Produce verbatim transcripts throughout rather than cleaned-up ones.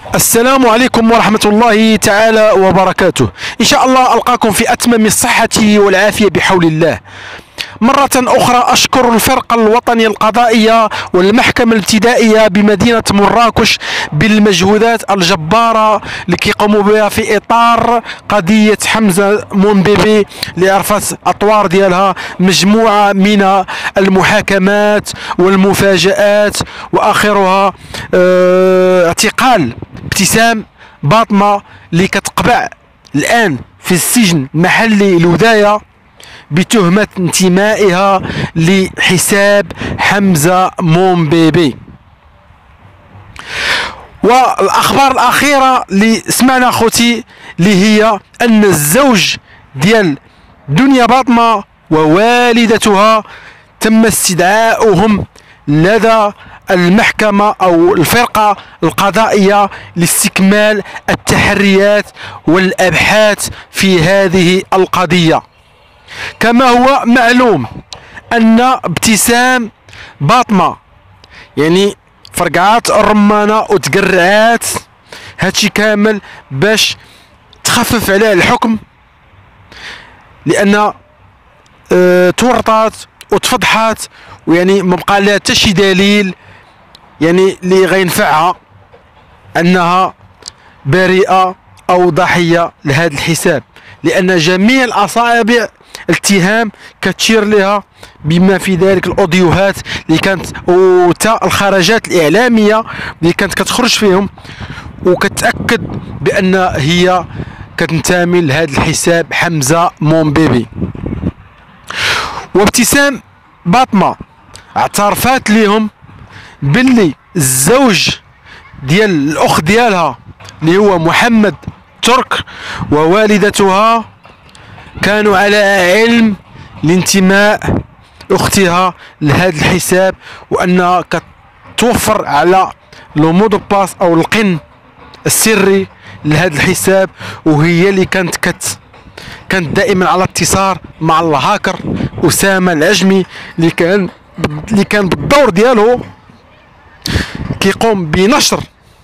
السلام عليكم ورحمة الله تعالى وبركاته. إن شاء الله ألقاكم في أتمم الصحة والعافية بحول الله. مرة أخرى أشكر الفرقة الوطنية القضائية والمحكمة الابتدائية بمدينة مراكش بالمجهودات الجبارة اللي كيقوموا بها في إطار قضية حمزة مومبيبي اللي عرفت أطوار ديالها مجموعة من المحاكمات والمفاجآت، وآخرها اه اعتقال ابتسام باطمة اللي كتقبع الآن في السجن المحلي الوذاية بتهمة انتمائها لحساب حمزة مومبيبي. والأخبار الأخيرة اللي سمعنا خوتي اللي هي أن الزوج ديال دنيا باطمة ووالدتها تم استدعاؤهم لدى المحكمة أو الفرقة القضائية لاستكمال التحريات والأبحاث في هذه القضية. كما هو معلوم أن ابتسام باطمة يعني فرقعات الرمانة وتقرعات هادشي كامل باش تخفف عليه الحكم، لأن اه تورطات وتفضحات ويعني ما بقى لها حتى شي دليل يعني اللي غينفعها انها بريئة او ضحية لهذا الحساب، لان جميع الاصابع الاتهام كتشير لها بما في ذلك الاوديوهات اللي كانت وتا الخرجات الاعلامية اللي كانت كتخرج فيهم، وكتأكد بان هي كتنتمي لهذا الحساب حمزة مومبيبي. وابتسام باطمة اعترفات ليهم باللي الزوج ديال الاخ ديالها اللي هو محمد ترك ووالدتها كانوا على علم لانتماء اختها لهذا الحساب، وانها كتوفر على لو مود باس او القن السري لهذا الحساب، وهي اللي كانت كت كانت دائما على اتصال مع الهاكر اسامه العجمي اللي كان اللي كان بالدور ديالو كيقوم بنشر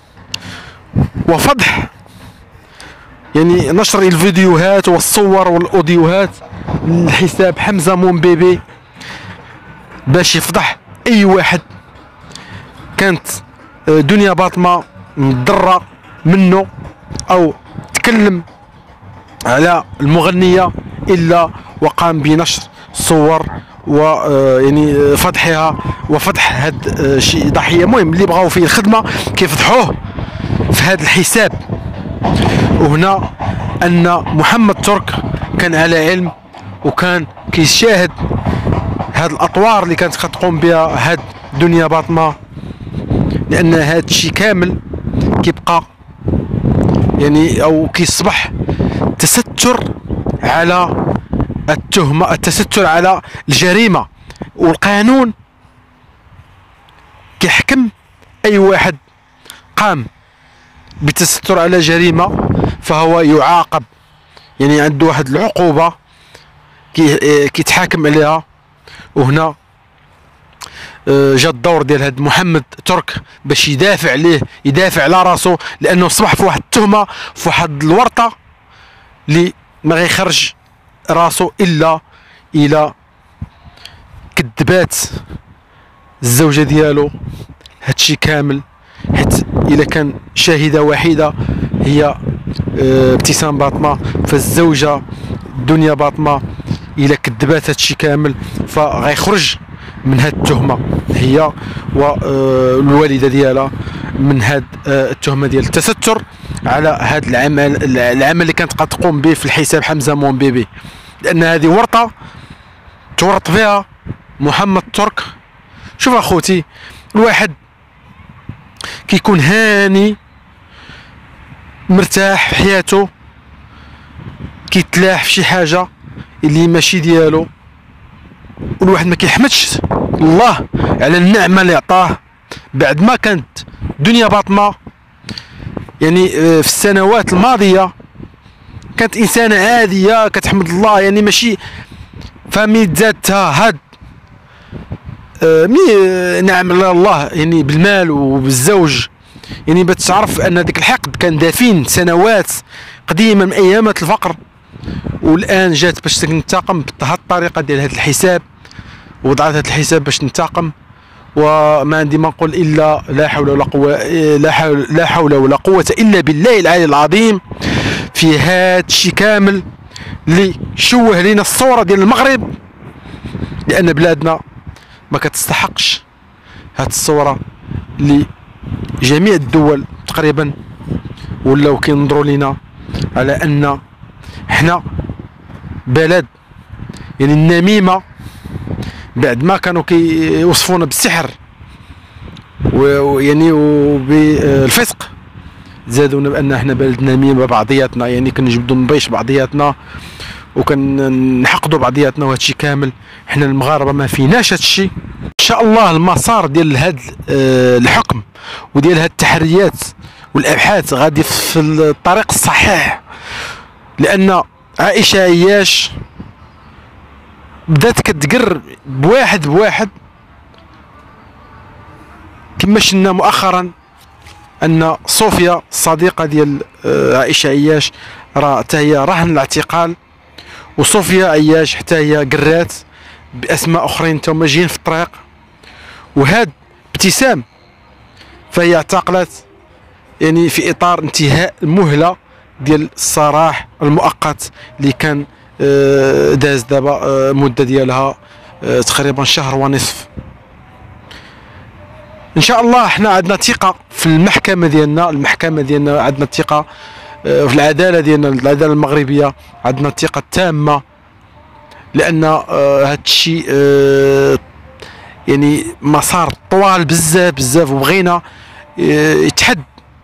وفضح يعني نشر الفيديوهات والصور والاوديوهات لحساب حمزة مومبيبي باش يفضح اي واحد كانت دنيا باطمة مضرة منه او تكلم على المغنية الا وقام بنشر صور و يعني فضحها وفضح هاد شي ضحيه. المهم اللي بغاو فيه الخدمه كيفضحوه في هذا الحساب. وهنا ان محمد ترك كان على علم وكان كيشاهد هاد الاطوار اللي كانت كتقوم بها هاد دنيا باطمه، لان هاد الشيء كامل كيبقى يعني او كيصبح تستر على التهمة، التستر على الجريمة، والقانون كيحكم أي واحد قام بالتستر على جريمة فهو يعاقب، يعني عنده واحد العقوبة كيتحاكم عليها. وهنا جا الدور ديال هاد محمد ترك باش يدافع عليه، يدافع على راسو، لأنه صبح في واحد التهمة في واحد الورطة اللي ما غيخرج راسو الا الى كذبات الزوجه ديالو هادشي كامل، حيت الا كان شاهده وحيده هي ابتسام باطمه، فالزوجه دنيا باطمه الا كذبات هادشي كامل فغيخرج من هاد التهمه هي والوالده ديالها من هاد التهمه ديال التستر على هاد العمل العمل اللي كانت قد تقوم به في الحساب حمزة مومبيبي، لان هذه ورطه تورط بها محمد ترك. شوف اخوتي، الواحد كيكون هاني مرتاح في حياته كيتلاح في شي حاجه اللي ماشي ديالو، والواحد ما كيحمدش الله على النعمه اللي عطاه بعد ما كانت دنيا باطمه يعني في السنوات الماضيه كانت انسانه عاديه كتحمد الله، يعني ماشي فمي ذاتها هاد مي نعم الله يعني بالمال وبالزوج يعني باش تعرف ان ديك الحقد كان دافين سنوات قديمه من ايامات الفقر، والان جات باش تنتقم بهذه الطريقه ديال هذا الحساب، وضعت هذا الحساب باش تنتقم. وما عندي ما نقول الا لا حول ولا قوه لا حول لا حول ولا قوه الا بالله العلي العظيم في هذا الشيء كامل اللي شوه لنا الصوره ديال المغرب، لان بلادنا ما كتستحقش هذه الصوره اللي جميع الدول تقريبا ولاو كينظروا لينا على ان حنا بلد يعني النميمه، بعد ما كانوا كيوصفونا بالسحر ويعني وبالفسق، زادونا بان حنا بلد نميمه بعضياتنا، يعني كنجبدوا نبيش بعضياتنا وكنحقدوا بعضياتنا، وهذا الشيء كامل حنا المغاربه ما فيناش هذا الشيء. ان شاء الله المسار ديال هذا الحكم وديال هذه التحريات والابحاث غادي في الطريق الصحيح، لان عائشه عياش بدات كتقر بواحد بواحد، كما شفنا مؤخرا ان صوفيا الصديقه ديال عائشه عياش راه حتى هي رهن الاعتقال، وصوفيا عياش حتى هي قرات باسماء اخرين تما جايين في الطريق. وهاد ابتسام فهي اعتقلت يعني في اطار انتهاء المهله ديال السراح المؤقت اللي كان داز دابا مده ديالها تقريبا شهر ونصف. ان شاء الله حنا عندنا ثقه في المحكمه ديالنا، المحكمه ديالنا عندنا ثقه في العداله ديالنا، العداله المغربيه عندنا ثقه تامه، لان هذا الشيء يعني مسار طوال بزاف بزاف، وبغينا يتحد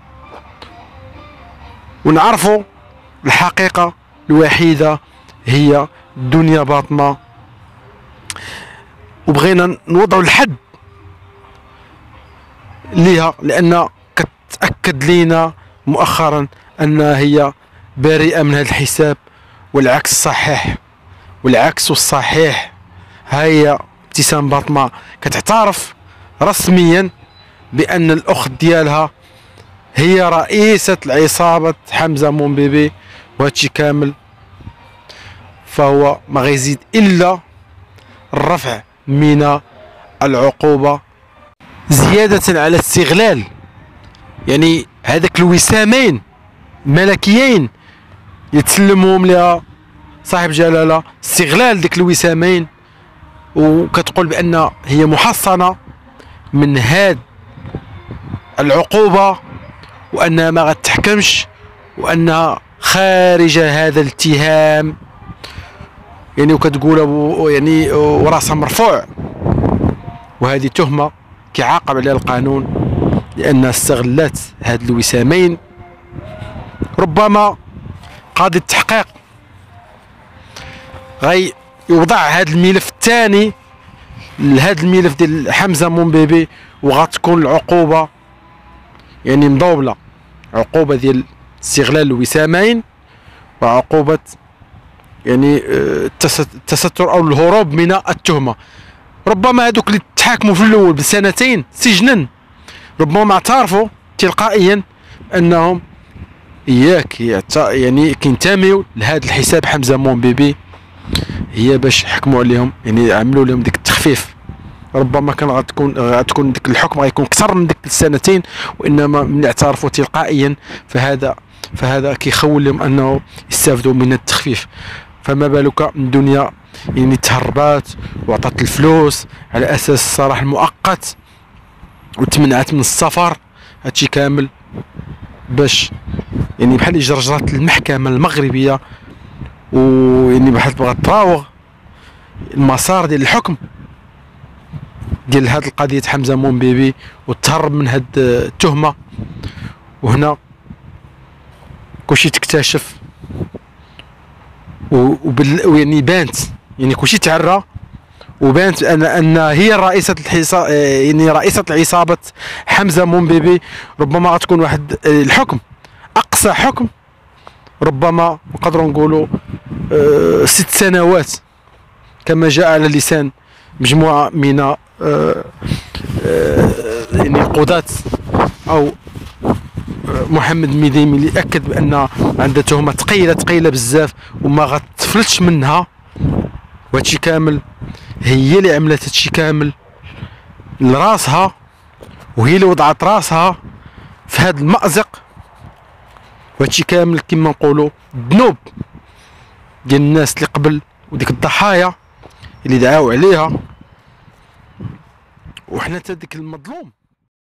ونعرفوا الحقيقه الوحيده هي الدنيا باطمه، وبغينا نوضعوا الحد ليها، لان كتاكد لينا مؤخرا انها هي بريئه من هذا الحساب، والعكس صحيح، والعكس والصحيح. هي ابتسام باطمه كتعترف رسميا بان الاخت ديالها هي رئيسه العصابه حمزه مومبيبي، وهادشي كامل فهو ما غيزيد الا الرفع من العقوبه، زياده على استغلال يعني هذاك الوسامين ملكيين يتسلمهم لها صاحب جلاله، استغلال ديك الوسامين، وكتقول بان هي محصنه من هاد العقوبه، وانها ما غتحكمش، وانها خارجه هذا الاتهام، يعني وكتقول يعني وراسها مرفوع، وهذه تهمه كيعاقب عليها القانون لانها استغلت هاد الوسامين. ربما قاضي التحقيق غي يوضع هذا الملف الثاني لهذا الملف ديال حمزه مومبيبي، وغتكون العقوبه يعني مضوبله، عقوبه ديال استغلال الوسامين، وعقوبه يعني التستر او الهروب من التهمه. ربما هذوك اللي تحاكموا في الاول بسنتين سجنا ربما اعترفوا تلقائيا انهم اياك يعني كينتميوا لهذا الحساب حمزه مومبيبي، هي باش حكموا عليهم يعني عملوا لهم ديك التخفيف. ربما كان غتكون غتكون ديك الحكم غيكون اكثر من ديك السنتين، وانما من اعترفوا تلقائيا فهذا فهذا كيخول لهم انه يستافدوا من التخفيف. فما بالك من دنيا يعني تهربات وعطات الفلوس على اساس السراح المؤقت وتمنعت من السفر، هادشي كامل باش يعني بحال جرجرات المحكمه المغربيه، ويعني بحال بغات تراوغ المسار ديال الحكم ديال هاد القضيه حمزه مومبيبي وتهرب من هاد التهمه. وهنا كلشي تكتشف ويعني بانت يعني كلشي تعرى، وبانت ان ان هي رئيسه الحصا يعني رئيسه العصابه حمزه مومبيبي. ربما غتكون واحد الحكم اقصى حكم، ربما نقدروا نقولوا أه ست سنوات كما جاء على لسان مجموعه من أه أه يعني قضاة او محمد ميديمي اللي اكد بان عندها تهمه ثقيله ثقيله بزاف وما غتفلتش منها، وهادشي كامل هي اللي عملت هادشي كامل لراسها، وهي اللي وضعت راسها في هذا المأزق. وهادشي كامل كما نقولوا ذنوب ديال الناس اللي قبل وديك الضحايا اللي دعاو عليها، وحنا تا ديك المظلوم